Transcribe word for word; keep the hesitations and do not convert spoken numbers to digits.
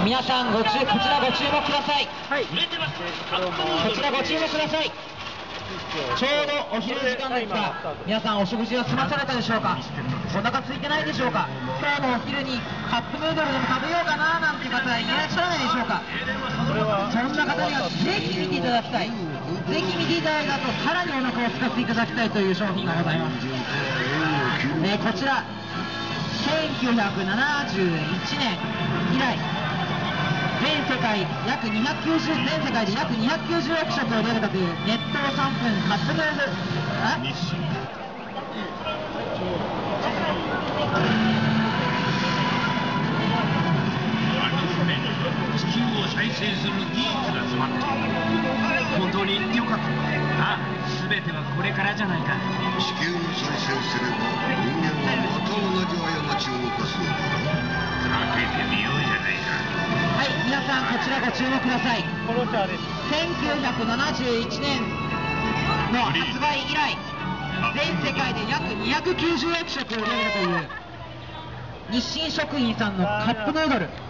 皆さんご注こちらご注目ください。 はい。 こちらご注目ください。ちょうどお昼時間ですが、皆さんお食事は済まされたでしょうか。お腹空いてないでしょうか。今日のお昼にカップヌードルでも食べようかななんて方いらっしゃらないでしょうか。そんな方にはぜひ見ていただきたい。ぜひ見ていただいたとさらにお腹を空かせていただきたいという商品がございます。えー、こちらせんきゅうひゃくななじゅういちねん以来全世界約にひゃくきゅうじゅう全世界で約にひゃくきゅうじゅうおく食を売り上げたという熱湯さんぷんカップヌードルあ地球を再生する技術が詰まっている。本当に行ってよかった。ああ、全てはこれからじゃないか。 地球を再生すれば人間はまた同じ過ちを犯すのだろう。 かけてみようじゃないか。 はい、皆さんこちらご注目ください。 この茶です。 せんきゅうひゃくななじゅういちねんの発売以来全世界で約にひゃくきゅうじゅうおく食を売り上げたという日清食品さんのカップヌードル。